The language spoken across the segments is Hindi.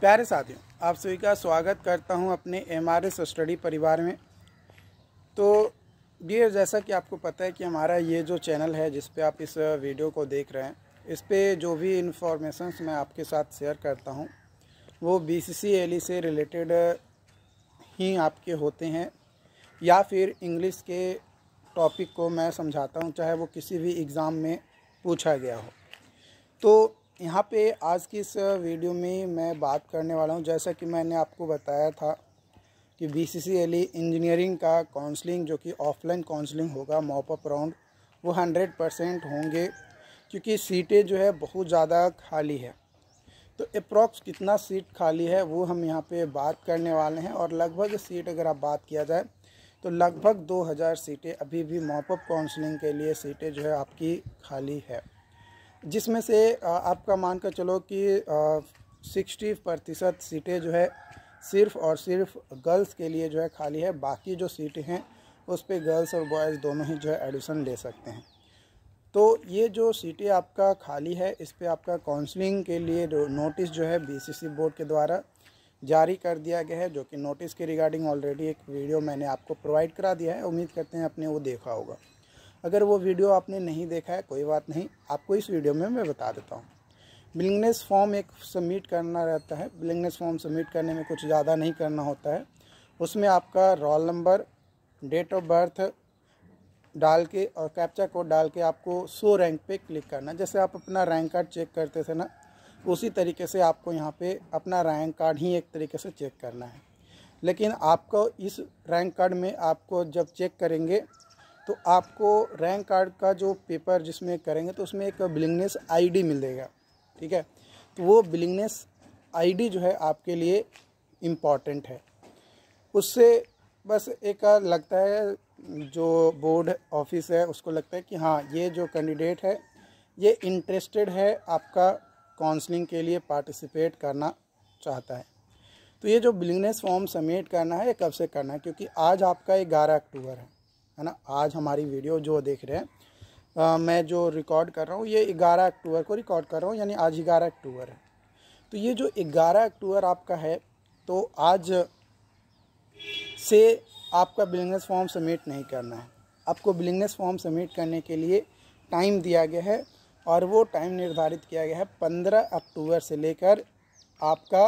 प्यारे साथियों, आप सभी का स्वागत करता हूं अपने एमआरएस स्टडी परिवार में। तो डियर, जैसा कि आपको पता है कि हमारा ये जो चैनल है जिस पे आप इस वीडियो को देख रहे हैं, इस पे जो भी इंफॉर्मेशंस मैं आपके साथ शेयर करता हूं वो बीसीसीएलई से रिलेटेड ही आपके होते हैं, या फिर इंग्लिश के टॉपिक को मैं समझाता हूं, चाहे वो किसी भी एग्ज़ाम में पूछा गया हो। तो यहाँ पे आज की इस वीडियो में मैं बात करने वाला हूँ, जैसा कि मैंने आपको बताया था कि बीसीसीएलई इंजीनियरिंग का काउंसलिंग जो कि ऑफलाइन काउंसलिंग होगा, मॉप अप राउंड वो 100% होंगे, क्योंकि सीटें जो है बहुत ज़्यादा खाली है। तो अप्रॉक्स कितना सीट खाली है वो हम यहाँ पे बात करने वाले हैं। और लगभग सीट अगर आप बात किया जाए तो लगभग 2000 सीटें अभी भी मॉप अप काउंसलिंग के लिए सीटें जो है आपकी खाली है, जिसमें से आपका मान कर चलो कि 60% सीटें जो है सिर्फ़ और सिर्फ गर्ल्स के लिए जो है खाली है। बाकी जो सीटें हैं उस पे गर्ल्स और बॉयज़ दोनों ही जो है एडमिशन ले सकते हैं। तो ये जो सीटें आपका खाली है, इस पे आपका काउंसलिंग के लिए नोटिस जो है बीसीसी बोर्ड के द्वारा जारी कर दिया गया है, जो कि नोटिस के रिगार्डिंग ऑलरेडी एक वीडियो मैंने आपको प्रोवाइड करा दिया है। उम्मीद करते हैं आपने वो देखा होगा। अगर वो वीडियो आपने नहीं देखा है कोई बात नहीं, आपको इस वीडियो में मैं बता देता हूँ। बिलिंगनेस फॉर्म एक सबमिट करना रहता है। बिलिंगनेस फॉर्म सबमिट करने में कुछ ज़्यादा नहीं करना होता है। उसमें आपका roll number, date of birth डाल के और कैप्चा कोड डाल के आपको शो रैंक पे क्लिक करना। जैसे आप अपना रैंक कार्ड चेक करते थे ना, उसी तरीके से आपको यहाँ पे अपना रैंक कार्ड ही एक तरीके से चेक करना है। लेकिन आपको इस रैंक कार्ड में आपको जब चेक करेंगे तो आपको रैंक कार्ड का जो पेपर जिसमें करेंगे तो उसमें एक बिलिंगनेस आईडी मिलेगा, ठीक है। तो वो बिलिंगनेस आईडी जो है आपके लिए इम्पॉर्टेंट है। उससे बस एक लगता है, जो बोर्ड ऑफिस है उसको लगता है कि हाँ, ये जो कैंडिडेट है ये इंटरेस्टेड है, आपका काउंसलिंग के लिए पार्टिसिपेट करना चाहता है। तो ये जो बिलिंगनेस फॉर्म सबमिट करना है ये कब से करना है, क्योंकि आज आपका 11 अक्टूबर है ना। आज हमारी वीडियो जो देख रहे हैं, मैं जो रिकॉर्ड कर रहा हूँ ये 11 अक्टूबर को रिकॉर्ड कर रहा हूँ, यानी आज 11 अक्टूबर है। तो ये जो 11 अक्टूबर आपका है, तो आज से आपका बिलिंगनेस फॉर्म सबमिट नहीं करना है। आपको बिलिंगनेस फॉर्म सबमिट करने के लिए टाइम दिया गया है, और वो टाइम निर्धारित किया गया है 15 अक्टूबर से लेकर आपका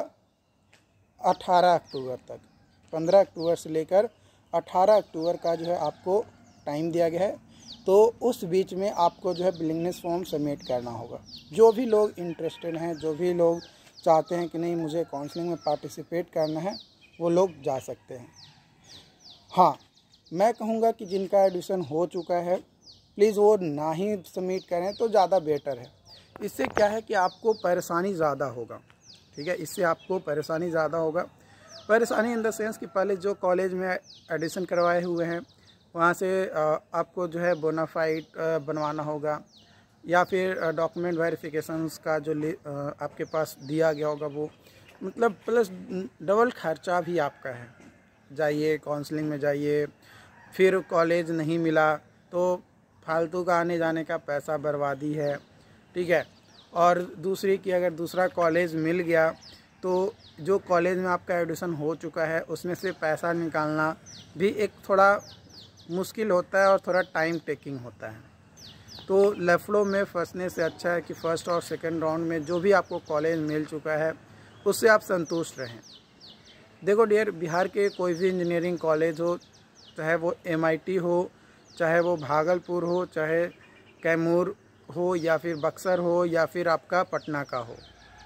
18 अक्टूबर तक। 15 अक्टूबर से लेकर 18 अक्टूबर का जो है आपको टाइम दिया गया है। तो उस बीच में आपको जो है बिलिंगनेस फॉर्म सबमिट करना होगा। जो भी लोग इंटरेस्टेड हैं, जो भी लोग चाहते हैं कि नहीं मुझे काउंसलिंग में पार्टिसिपेट करना है, वो लोग जा सकते हैं। हाँ, मैं कहूँगा कि जिनका एडमिशन हो चुका है प्लीज़ वो ना ही सबमिट करें तो ज़्यादा बेटर है। इससे क्या है कि आपको परेशानी ज़्यादा होगा, ठीक है। इससे आपको परेशानी ज़्यादा होगा। परेशानी इन द सेंस कि पहले जो कॉलेज में एडमिशन करवाए हुए हैं वहाँ से आपको जो है बोनाफाइड बनवाना होगा, या फिर डॉक्यूमेंट वेरिफिकेशंस का जो आपके पास दिया गया होगा वो, मतलब प्लस डबल खर्चा भी आपका है। जाइए काउंसलिंग में जाइए, फिर कॉलेज नहीं मिला तो फालतू का आने जाने का पैसा बर्बादी है, ठीक है। और दूसरी कि अगर दूसरा कॉलेज मिल गया तो जो कॉलेज में आपका एडमिशन हो चुका है उसमें से पैसा निकालना भी एक थोड़ा मुश्किल होता है और थोड़ा टाइम टेकिंग होता है। तो लफड़ों में फंसने से अच्छा है कि फ़र्स्ट और सेकंड राउंड में जो भी आपको कॉलेज मिल चुका है उससे आप संतुष्ट रहें। देखो डियर, बिहार के कोई भी इंजीनियरिंग कॉलेज हो, चाहे वो MIT हो, चाहे वो भागलपुर हो, चाहे कैमूर हो, या फिर बक्सर हो, या फिर आपका पटना का हो,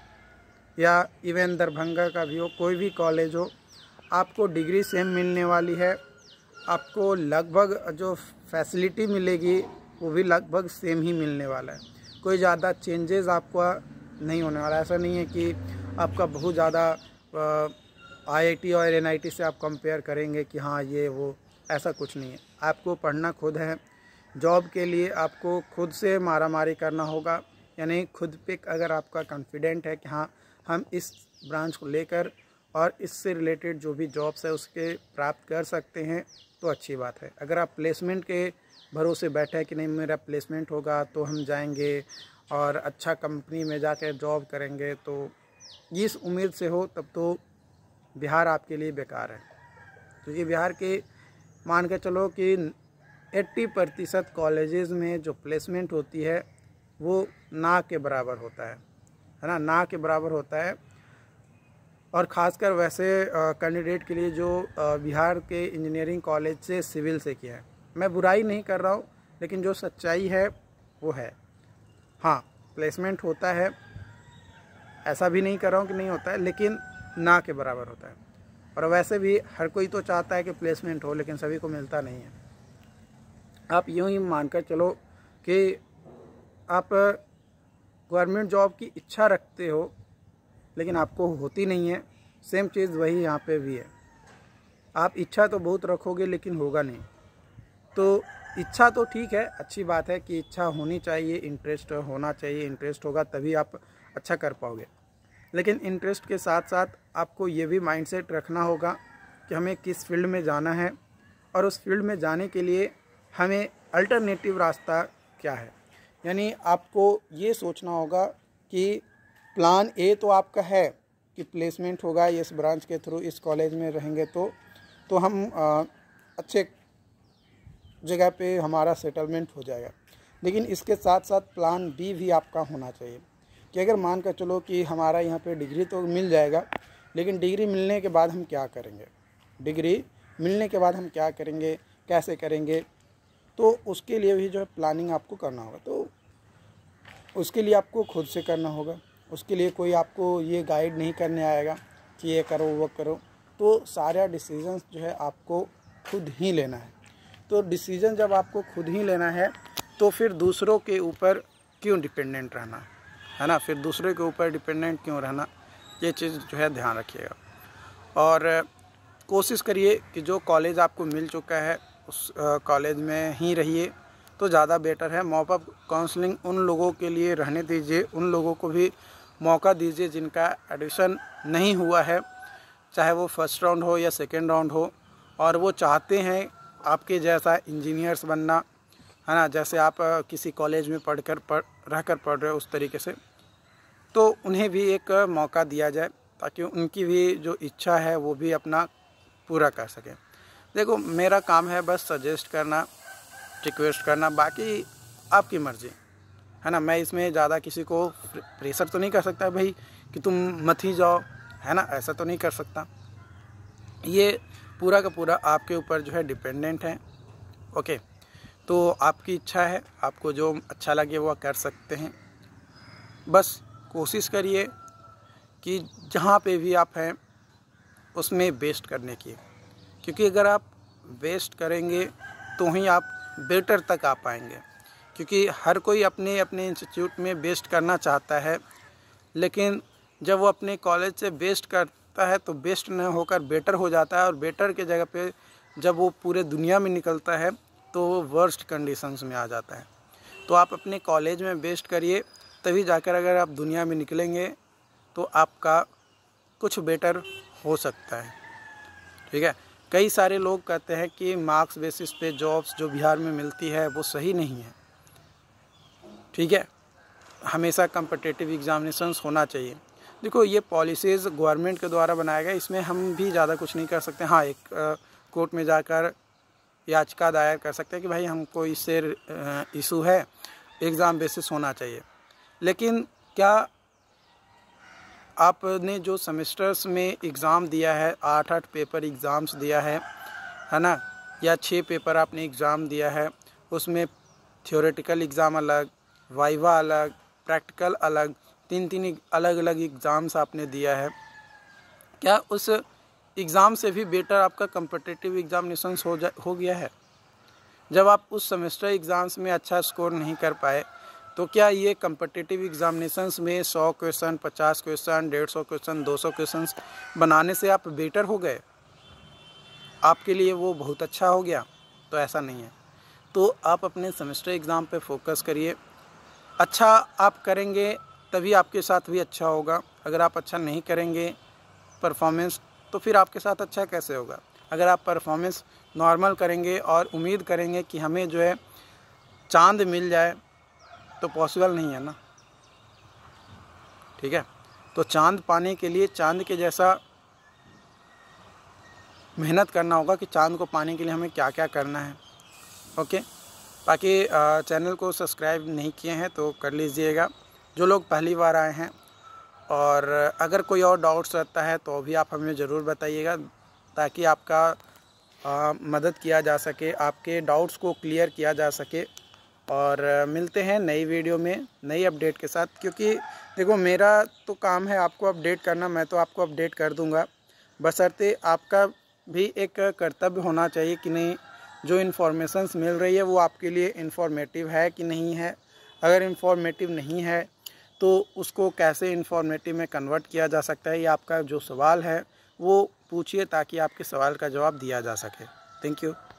या इवन दरभंगा का भी हो, कोई भी कॉलेज हो, आपको डिग्री सेम मिलने वाली है। आपको लगभग जो फैसिलिटी मिलेगी वो भी लगभग सेम ही मिलने वाला है। कोई ज़्यादा चेंजेस आपका नहीं होने वाला। ऐसा नहीं है कि आपका बहुत ज़्यादा IIT और NIT से आप कंपेयर करेंगे कि हाँ ये वो, ऐसा कुछ नहीं है। आपको पढ़ना खुद है। जॉब के लिए आपको खुद से मारामारी करना होगा, यानी खुद पे अगर आपका कॉन्फिडेंट है कि हाँ हम इस ब्रांच को लेकर और इससे रिलेटेड जो भी जॉब्स है उसके प्राप्त कर सकते हैं तो अच्छी बात है। अगर आप प्लेसमेंट के भरोसे बैठे हैं कि नहीं मेरा प्लेसमेंट होगा तो हम जाएंगे और अच्छा कंपनी में जाकर जॉब करेंगे, तो इस उम्मीद से हो तब तो बिहार आपके लिए बेकार है, क्योंकि बिहार के मान के चलो कि 80% कॉलेजेस में जो प्लेसमेंट होती है वो ना के बराबर होता है ना, ना के बराबर होता है। और ख़ासकर वैसे कैंडिडेट के लिए जो बिहार के इंजीनियरिंग कॉलेज से सिविल से किया है। मैं बुराई नहीं कर रहा हूँ, लेकिन जो सच्चाई है वो है। हाँ, प्लेसमेंट होता है, ऐसा भी नहीं कर रहा हूँ कि नहीं होता है, लेकिन ना के बराबर होता है। और वैसे भी हर कोई तो चाहता है कि प्लेसमेंट हो, लेकिन सभी को मिलता नहीं है। आप यूँ ही मानकर चलो कि आप गवर्नमेंट जॉब की इच्छा रखते हो, लेकिन आपको होती नहीं है। सेम चीज़ वही यहाँ पे भी है। आप इच्छा तो बहुत रखोगे, लेकिन होगा नहीं। तो इच्छा तो ठीक है, अच्छी बात है कि इच्छा होनी चाहिए, इंटरेस्ट होना चाहिए। इंटरेस्ट होगा तभी आप अच्छा कर पाओगे। लेकिन इंटरेस्ट के साथ साथ आपको ये भी माइंडसेट रखना होगा कि हमें किस फील्ड में जाना है, और उस फील्ड में जाने के लिए हमें अल्टरनेटिव रास्ता क्या है। यानी आपको ये सोचना होगा कि प्लान ए तो आपका है कि प्लेसमेंट होगा इस ब्रांच के थ्रू, इस कॉलेज में रहेंगे तो हम अच्छे जगह पे हमारा सेटलमेंट हो जाएगा। लेकिन इसके साथ साथ प्लान बी भी आपका होना चाहिए कि अगर मान कर चलो कि हमारा यहाँ पे डिग्री तो मिल जाएगा, लेकिन डिग्री मिलने के बाद हम क्या करेंगे, डिग्री मिलने के बाद हम क्या करेंगे, कैसे करेंगे, तो उसके लिए भी जो है प्लानिंग आपको करना होगा। तो उसके लिए आपको खुद से करना होगा। उसके लिए कोई आपको ये गाइड नहीं करने आएगा कि ये करो वो करो। तो सारा डिसीजंस जो है आपको खुद ही लेना है। तो डिसीजन जब आपको खुद ही लेना है तो फिर दूसरों के ऊपर क्यों डिपेंडेंट रहना है ना, फिर दूसरों के ऊपर डिपेंडेंट क्यों रहना, ये चीज़ जो है ध्यान रखिएगा। और कोशिश करिए कि जो कॉलेज आपको मिल चुका है उस कॉलेज में ही रहिए तो ज़्यादा बेटर है। मॉप अप काउंसलिंग उन लोगों के लिए रहने दीजिए, उन लोगों को भी मौका दीजिए जिनका एडमिशन नहीं हुआ है, चाहे वो फर्स्ट राउंड हो या सेकेंड राउंड हो, और वो चाहते हैं आपके जैसा इंजीनियर्स बनना, है ना, जैसे आप किसी कॉलेज में रहकर पढ़ रहे हो उस तरीके से। तो उन्हें भी एक मौका दिया जाए ताकि उनकी भी जो इच्छा है वो भी अपना पूरा कर सकें। देखो, मेरा काम है बस सजेस्ट करना, रिक्वेस्ट करना, बाकी आपकी मर्ज़ी, है ना। मैं इसमें ज़्यादा किसी को प्रेशर तो नहीं कर सकता भाई कि तुम मत ही जाओ, है ना, ऐसा तो नहीं कर सकता। ये पूरा का पूरा आपके ऊपर जो है डिपेंडेंट है। ओके, तो आपकी इच्छा है, आपको जो अच्छा लगे वो कर सकते हैं। बस कोशिश करिए कि जहाँ पे भी आप हैं उसमें बेस्ट करने की, क्योंकि अगर आप बेस्ट करेंगे तो ही आप बेटर तक आ पाएंगे। क्योंकि हर कोई अपने अपने इंस्टीट्यूट में बेस्ट करना चाहता है, लेकिन जब वो अपने कॉलेज से बेस्ट करता है तो बेस्ट न होकर बेटर हो जाता है, और बेटर के जगह पे जब वो पूरे दुनिया में निकलता है तो वो वर्स्ट कंडीशंस में आ जाता है। तो आप अपने कॉलेज में बेस्ट करिए, तभी जाकर अगर आप दुनिया में निकलेंगे तो आपका कुछ बेटर हो सकता है। ठीक है, कई सारे लोग कहते हैं कि मार्क्स बेसिस पे जॉब्स जो बिहार में मिलती है वो सही नहीं है। ठीक है, हमेशा कम्पिटिटिव एग्जामिनेशंस होना चाहिए। देखो, ये पॉलिसीज़ गवर्नमेंट के द्वारा बनाया गया, इसमें हम भी ज़्यादा कुछ नहीं कर सकते। हाँ, एक कोर्ट में जाकर याचिका दायर कर सकते हैं कि भाई हमको इससे इशू है, एग्ज़ाम बेसिस होना चाहिए। लेकिन क्या आपने जो सेमेस्टर्स में एग्ज़ाम दिया है, 8-8 पेपर एग्ज़ाम्स दिया है ना, या 6 पेपर आपने एग्ज़ाम दिया है, उसमें थ्योरेटिकल एग्ज़ाम अलग, वाइवा अलग, प्रैक्टिकल अलग, 3-3 अलग अलग एग्ज़ाम्स आपने दिया है, क्या उस एग्ज़ाम से भी बेटर आपका कम्पिटिटिव एग्जामिनेशंस हो गया है? जब आप उस सेमेस्टर एग्ज़ाम्स में अच्छा स्कोर नहीं कर पाए तो क्या ये कम्पिटिटिव एग्जामिनेशंस में 100 क्वेश्चन, 50 क्वेश्चन, 150 क्वेश्चन, 200 क्वेश्चन बनाने से आप बेटर हो गए, आपके लिए वो बहुत अच्छा हो गया? तो ऐसा नहीं है। तो आप अपने सेमेस्टर एग्ज़ाम पे फोकस करिए। अच्छा आप करेंगे तभी आपके साथ भी अच्छा होगा। अगर आप अच्छा नहीं करेंगे परफॉर्मेंस, तो फिर आपके साथ अच्छा कैसे होगा? अगर आप परफॉर्मेंस नॉर्मल करेंगे और उम्मीद करेंगे कि हमें जो है चांद मिल जाए, तो पॉसिबल नहीं है ना। ठीक है, तो चांद पाने के लिए चांद के जैसा मेहनत करना होगा कि चांद को पाने के लिए हमें क्या क्या करना है। ओके, बाकी चैनल को सब्सक्राइब नहीं किए हैं तो कर लीजिएगा, जो लोग पहली बार आए हैं। और अगर कोई और डाउट्स रहता है तो भी आप हमें ज़रूर बताइएगा, ताकि आपका मदद किया जा सके, आपके डाउट्स को क्लियर किया जा सके। और मिलते हैं नई वीडियो में नई अपडेट के साथ, क्योंकि देखो मेरा तो काम है आपको अपडेट करना, मैं तो आपको अपडेट कर दूंगा, बशर्ते आपका भी एक कर्तव्य होना चाहिए कि नहीं, जो इन्फॉर्मेशंस मिल रही है वो आपके लिए इन्फॉर्मेटिव है कि नहीं है। अगर इन्फॉर्मेटिव नहीं है तो उसको कैसे इन्फॉर्मेटिव में कन्वर्ट किया जा सकता है, ये आपका जो सवाल है वो पूछिए, ताकि आपके सवाल का जवाब दिया जा सके। Thank you.